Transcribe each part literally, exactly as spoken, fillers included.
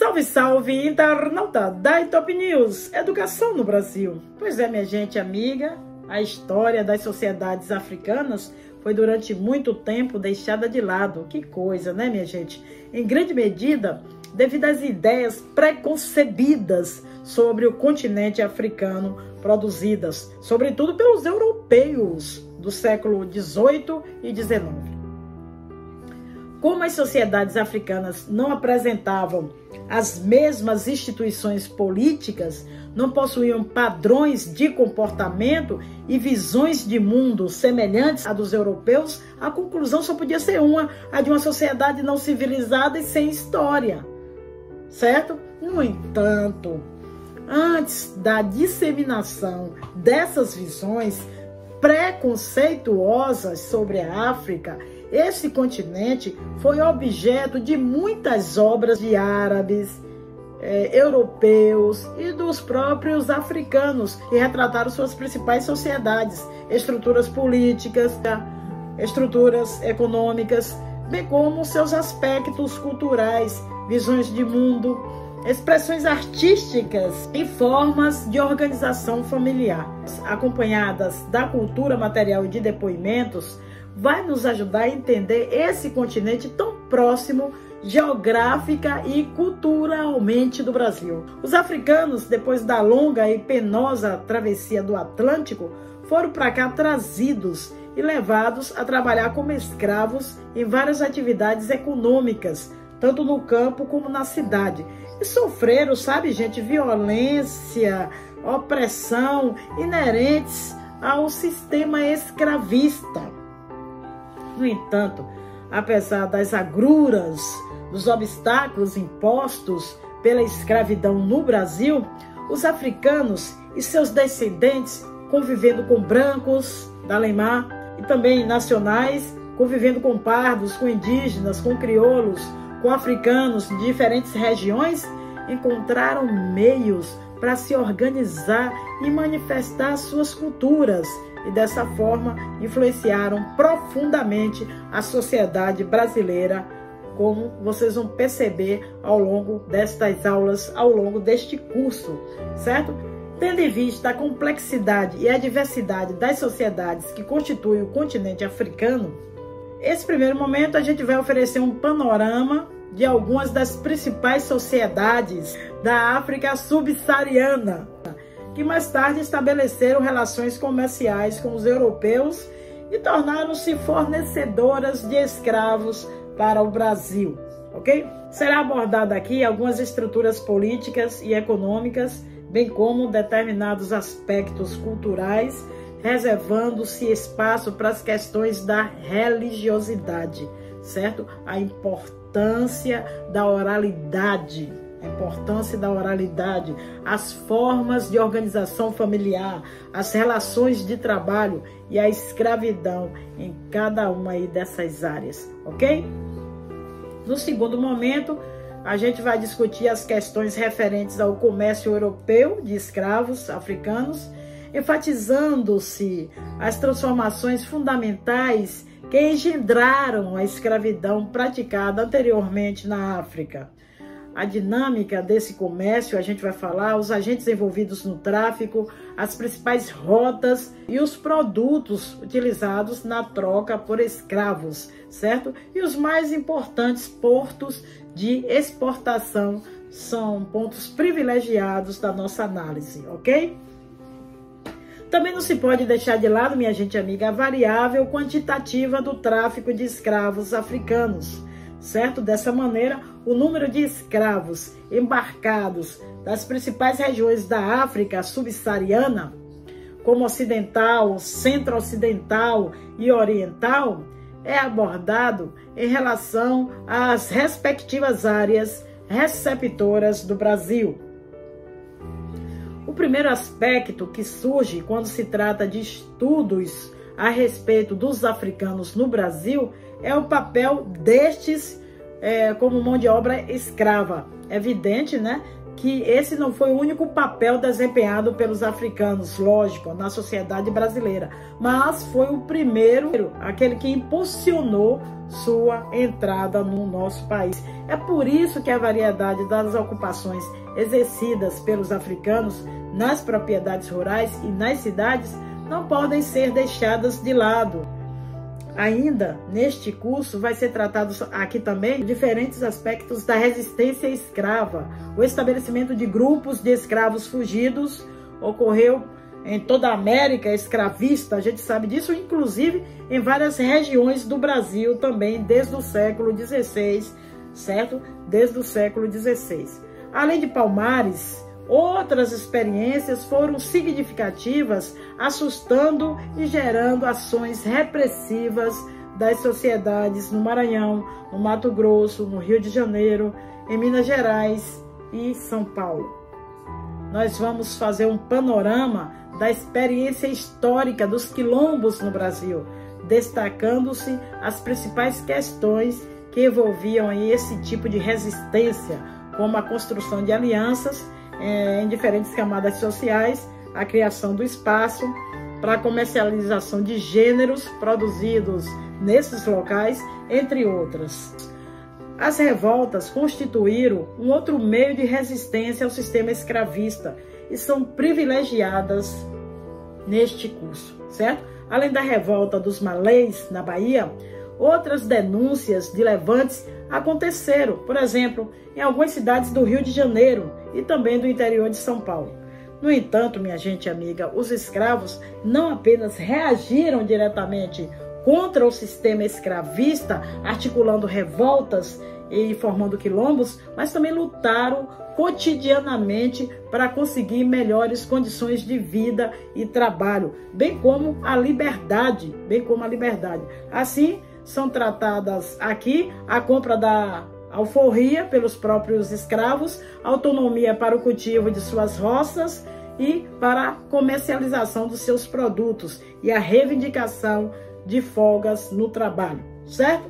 Salve, salve, internauta da Top News, Educação no Brasil. Pois é, minha gente amiga, a história das sociedades africanas foi durante muito tempo deixada de lado. Que coisa, né, minha gente? Em grande medida, devido às ideias preconcebidas sobre o continente africano, produzidas, sobretudo pelos europeus do século dezoito e dezenove. Como as sociedades africanas não apresentavam as mesmas instituições políticas, não possuíam padrões de comportamento e visões de mundo semelhantes à dos europeus, a conclusão só podia ser uma, a de uma sociedade não civilizada e sem história, certo? No entanto, antes da disseminação dessas visões preconceituosas sobre a África, esse continente foi objeto de muitas obras de árabes, eh, europeus e dos próprios africanos, que retrataram suas principais sociedades, estruturas políticas, estruturas econômicas, bem como seus aspectos culturais, visões de mundo, expressões artísticas e formas de organização familiar, acompanhadas da cultura material e de depoimentos, vai nos ajudar a entender esse continente tão próximo geográfica e culturalmente do Brasil. Os africanos, depois da longa e penosa travessia do Atlântico, foram para cá trazidos e levados a trabalhar como escravos em várias atividades econômicas, tanto no campo como na cidade. E sofreram, sabe, gente, violência, opressão inerentes ao sistema escravista. No entanto, apesar das agruras, dos obstáculos impostos pela escravidão no Brasil, os africanos e seus descendentes, convivendo com brancos da Lemar e também nacionais, convivendo com pardos, com indígenas, com crioulos, com africanos de diferentes regiões, encontraram meios para se organizar e manifestar suas culturas, e dessa forma influenciaram profundamente a sociedade brasileira, como vocês vão perceber ao longo destas aulas, ao longo deste curso, certo? Tendo em vista a complexidade e a diversidade das sociedades que constituem o continente africano, esse primeiro momento a gente vai oferecer um panorama de algumas das principais sociedades da África subsaariana, que mais tarde estabeleceram relações comerciais com os europeus e tornaram-se fornecedoras de escravos para o Brasil, ok? Será abordada aqui algumas estruturas políticas e econômicas, bem como determinados aspectos culturais, reservando-se espaço para as questões da religiosidade, certo? A importância da oralidade, a importância da oralidade, as formas de organização familiar, as relações de trabalho e a escravidão em cada uma aí dessas áreas, ok? No segundo momento, a gente vai discutir as questões referentes ao comércio europeu de escravos africanos, enfatizando-se as transformações fundamentais que engendraram a escravidão praticada anteriormente na África. A dinâmica desse comércio, a gente vai falar, os agentes envolvidos no tráfico, as principais rotas e os produtos utilizados na troca por escravos, certo? E os mais importantes portos de exportação são pontos privilegiados da nossa análise, ok? Também não se pode deixar de lado, minha gente amiga, a variável quantitativa do tráfico de escravos africanos, certo? Dessa maneira, o número de escravos embarcados das principais regiões da África subsaariana, como ocidental, centro-ocidental e oriental, é abordado em relação às respectivas áreas receptoras do Brasil. O primeiro aspecto que surge quando se trata de estudos a respeito dos africanos no Brasil é o papel destes é, como mão de obra escrava. É evidente, né, que esse não foi o único papel desempenhado pelos africanos, lógico, na sociedade brasileira, mas foi o primeiro, aquele que impulsionou sua entrada no nosso país. É por isso que a variedade das ocupações exercidas pelos africanos nas propriedades rurais e nas cidades não podem ser deixadas de lado. Ainda neste curso vai ser tratado aqui também diferentes aspectos da resistência escrava. O estabelecimento de grupos de escravos fugidos ocorreu em toda a América escravista, a gente sabe disso, inclusive em várias regiões do Brasil também, desde o século dezesseis, certo? Desde o século dezesseis. Além de Palmares, outras experiências foram significativas, assustando e gerando ações repressivas das sociedades no Maranhão, no Mato Grosso, no Rio de Janeiro, em Minas Gerais e São Paulo. Nós vamos fazer um panorama da experiência histórica dos quilombos no Brasil, destacando-se as principais questões que envolviam esse tipo de resistência, como a construção de alianças em diferentes camadas sociais, a criação do espaço para a comercialização de gêneros produzidos nesses locais, entre outras. As revoltas constituíram um outro meio de resistência ao sistema escravista e são privilegiadas neste curso, certo? Além da revolta dos malês na Bahia, outras denúncias de levantes aconteceram, por exemplo, em algumas cidades do Rio de Janeiro e também do interior de São Paulo. No entanto, minha gente amiga, os escravos não apenas reagiram diretamente contra o sistema escravista, articulando revoltas e formando quilombos, mas também lutaram cotidianamente para conseguir melhores condições de vida e trabalho, bem como a liberdade, bem como a liberdade. Assim, são tratadas aqui a compra da alforria pelos próprios escravos, autonomia para o cultivo de suas roças e para a comercialização dos seus produtos e a reivindicação de folgas no trabalho, certo?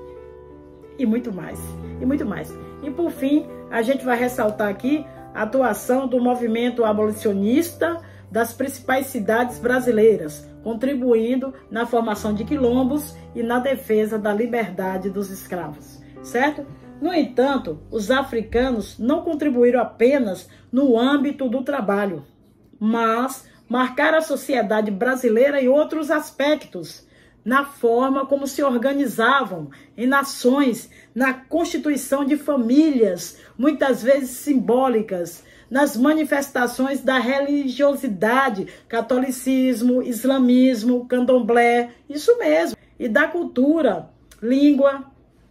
E muito mais, e muito mais. E por fim, a gente vai ressaltar aqui a atuação do movimento abolicionista das principais cidades brasileiras, contribuindo na formação de quilombos e na defesa da liberdade dos escravos, certo? No entanto, os africanos não contribuíram apenas no âmbito do trabalho, mas marcaram a sociedade brasileira em outros aspectos, na forma como se organizavam em nações, na constituição de famílias, muitas vezes simbólicas, nas manifestações da religiosidade, catolicismo, islamismo, candomblé, isso mesmo, e da cultura, língua,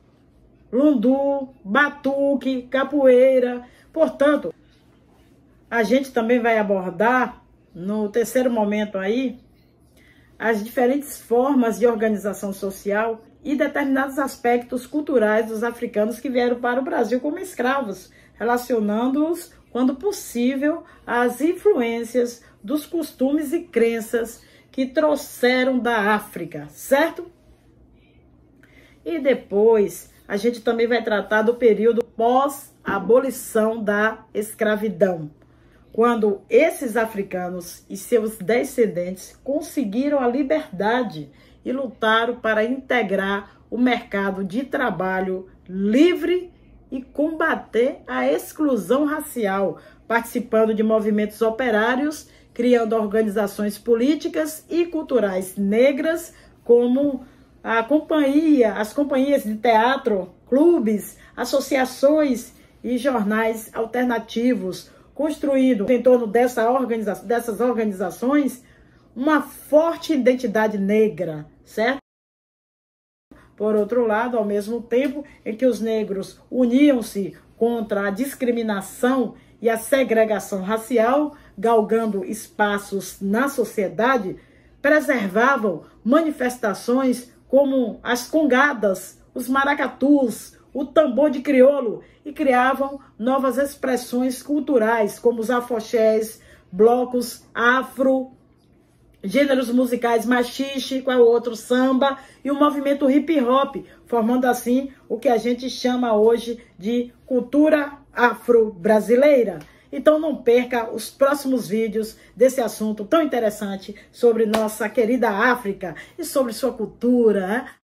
lundu, batuque, capoeira. Portanto, a gente também vai abordar, no terceiro momento aí, as diferentes formas de organização social e determinados aspectos culturais dos africanos que vieram para o Brasil como escravos, relacionando-os, quando possível, às influências dos costumes e crenças que trouxeram da África, certo? E depois, a gente também vai tratar do período pós-abolição da escravidão, quando esses africanos e seus descendentes conseguiram a liberdade e lutaram para integrar o mercado de trabalho livre e combater a exclusão racial, participando de movimentos operários, criando organizações políticas e culturais negras, como a companhia, as companhias de teatro, clubes, associações e jornais alternativos, construindo em torno dessa organiza dessas organizações uma forte identidade negra, certo? Por outro lado, ao mesmo tempo em que os negros uniam-se contra a discriminação e a segregação racial, galgando espaços na sociedade, preservavam manifestações como as congadas, os maracatus, o tambor de crioulo, e criavam novas expressões culturais, como os afoxés, blocos afro gêneros musicais machixe, qual é o outro, samba, e o movimento hip hop, formando assim o que a gente chama hoje de cultura afro-brasileira. Então não perca os próximos vídeos desse assunto tão interessante sobre nossa querida África e sobre sua cultura, né?